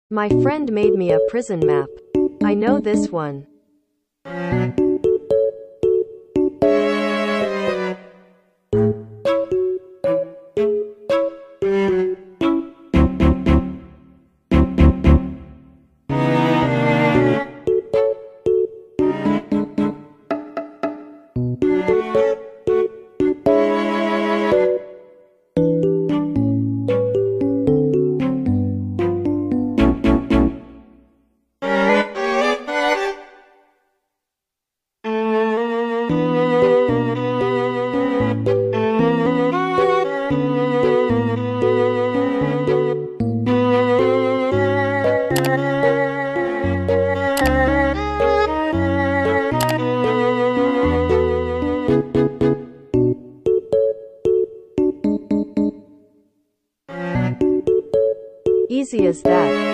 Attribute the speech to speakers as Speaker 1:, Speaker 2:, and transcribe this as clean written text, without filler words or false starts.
Speaker 1: My friend made me a prison map. I know this one. Easy as that.